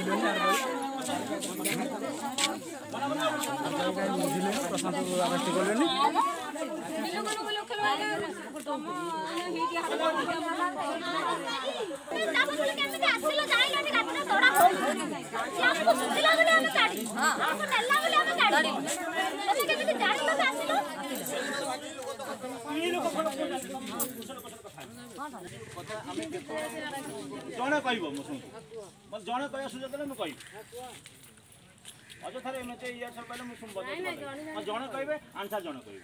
जड़े कह जड़े कह सुझा देने मुझे अजथार एमएच इयर सब कहले मुझे जड़े कहे आंसर जड़े कहे